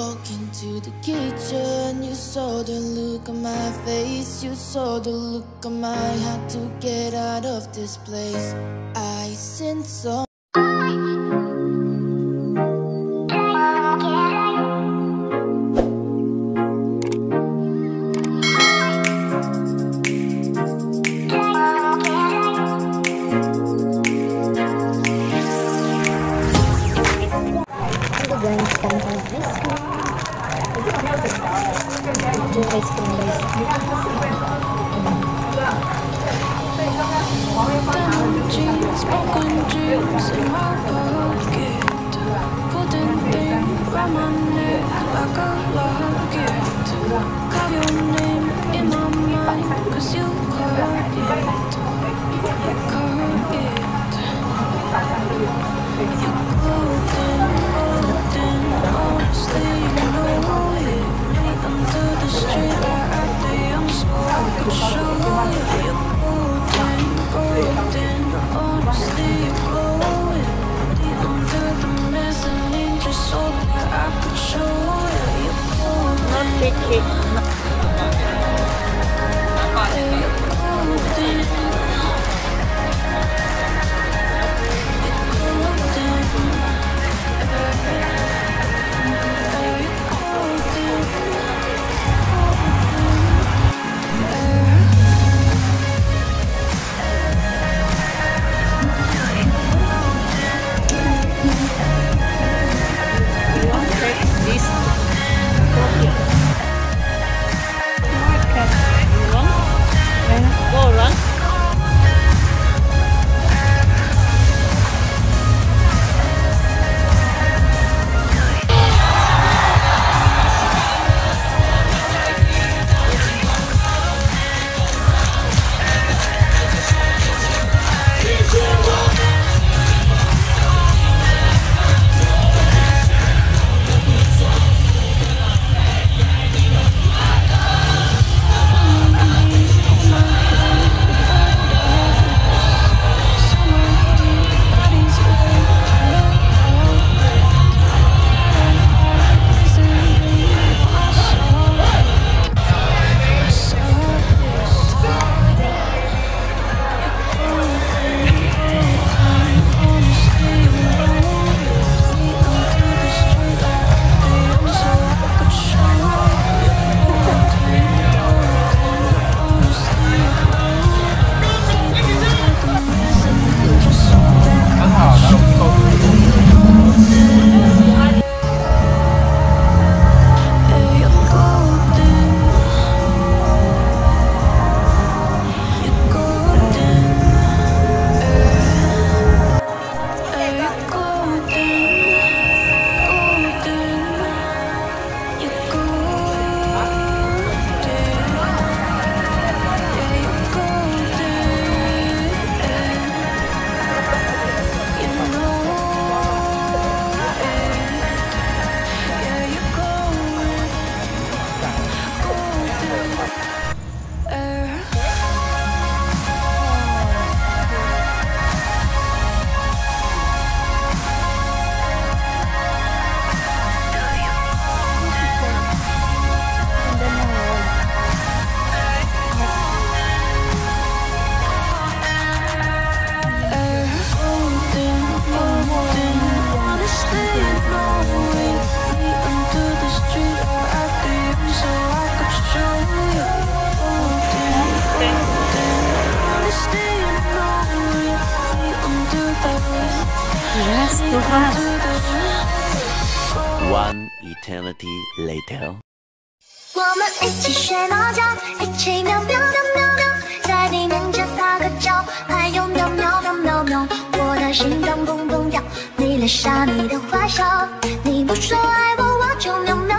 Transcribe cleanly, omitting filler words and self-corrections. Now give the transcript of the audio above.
walk into the kitchen, you saw the look on my face, you saw the look on my heart to get out of this place. I sense so. Guys, kami sa ice cream. Yung ice cream guys. Jeans, broken dreams in my pocket. Couldn't think around my neck like a locket. Got your name in my mind, cause you caught it. You caught it. You're golden, golden. Honestly, you know it. Meet under the street light at the young so I could show you. You're golden, golden. Honestly, you're glowing. Meet under the mezzanine just so that I could show you. You're golden. Not big cake. You're golden. Yes, Tuhan. One eternity later. 我们一起学猫叫，一起喵喵喵喵喵，在地面前撒个娇，还有喵喵喵喵喵。我的心脏砰砰跳，你留下你的坏笑，你不说爱我，我就喵喵。